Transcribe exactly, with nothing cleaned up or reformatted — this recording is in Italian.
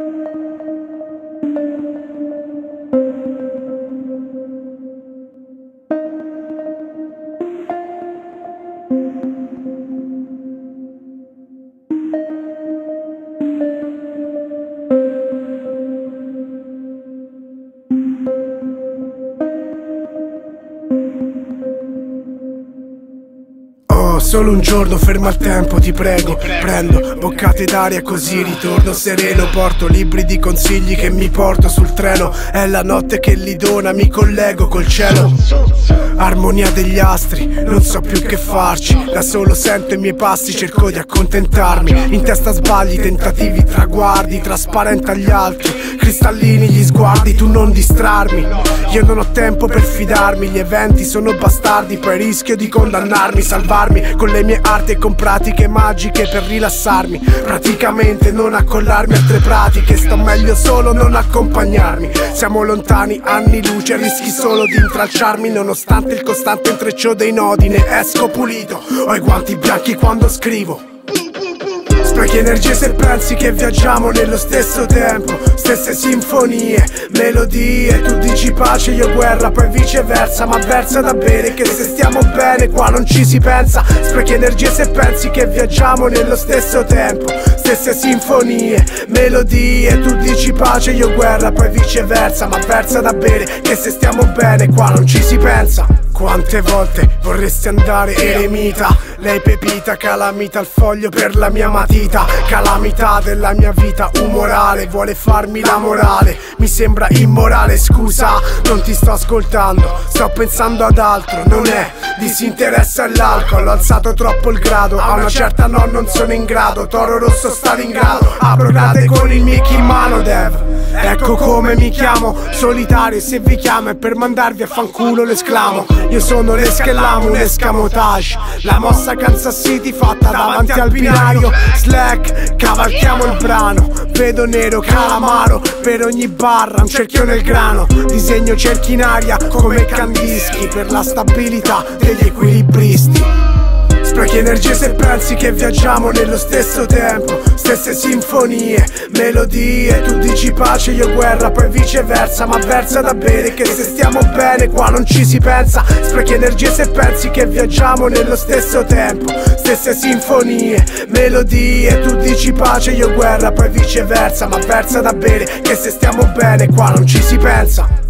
Solo un giorno ferma il tempo, ti prego. Prendo boccate d'aria così ritorno sereno. Porto libri di consigli che mi porto sul treno. È la notte che li dona, mi collego col cielo. Armonia degli astri, non so più che farci. Da solo sento i miei passi, cerco di accontentarmi. In testa sbagli, tentativi, traguardi. Trasparente agli altri, cristallini gli sguardi. Tu non distrarmi, io non ho tempo per fidarmi. Gli eventi sono bastardi, poi rischio di condannarmi. Salvarmi con le mie arti e con pratiche magiche per rilassarmi. Praticamente non accollarmi a altre pratiche. Sto meglio solo non accompagnarmi. Siamo lontani anni luce, rischi solo di intralciarmi. Nonostante il costante intreccio dei nodi, ne esco pulito. Ho i guanti bianchi quando scrivo. Sprechi energie se pensi che viaggiamo nello stesso tempo. Stesse sinfonie, melodie. Tu dici pace, io guerra, poi viceversa. Ma versa da bere che se stiamo bene qua non ci si pensa. Sprechi energie se pensi che viaggiamo nello stesso tempo. Stesse sinfonie, melodie. Tu dici pace, io guerra, poi viceversa. Ma versa da bere che se stiamo bene qua non ci si pensa. Quante volte vorresti andare eremita? Lei pepita, calamita al foglio per la mia matita. Calamità della mia vita, umorale. Vuole farmi la morale, mi sembra immorale. Scusa, non ti sto ascoltando, sto pensando ad altro. Non è disinteresse all'alcol, ho alzato troppo il grado. A una certa no, non sono in grado. Toro rosso Stalingrado, apro grade con il mic in mano, Dev. Ecco come mi chiamo, solitario. Se vi chiamo è per mandarvi a fanculo, l'esclamo. Io sono l'esclamo, un escamotage. La mossa Kansas City fatta davanti al binario. Slack, cavalchiamo il brano. Vedo nero, calamaro. Per ogni barra un cerchio nel grano. Disegno cerchi in aria come Kandinsky per la stabilità degli equilibristi. Sprechi energie se pensi che viaggiamo nello stesso tempo. Stesse sinfonie, melodie. Tu dici pace, io guerra, poi viceversa. Ma versa da bere che se stiamo bene qua non ci si pensa. Sprechi energie se pensi che viaggiamo nello stesso tempo. Stesse sinfonie, melodie. Tu dici pace, io guerra, poi viceversa. Ma versa da bere che se stiamo bene qua non ci si pensa.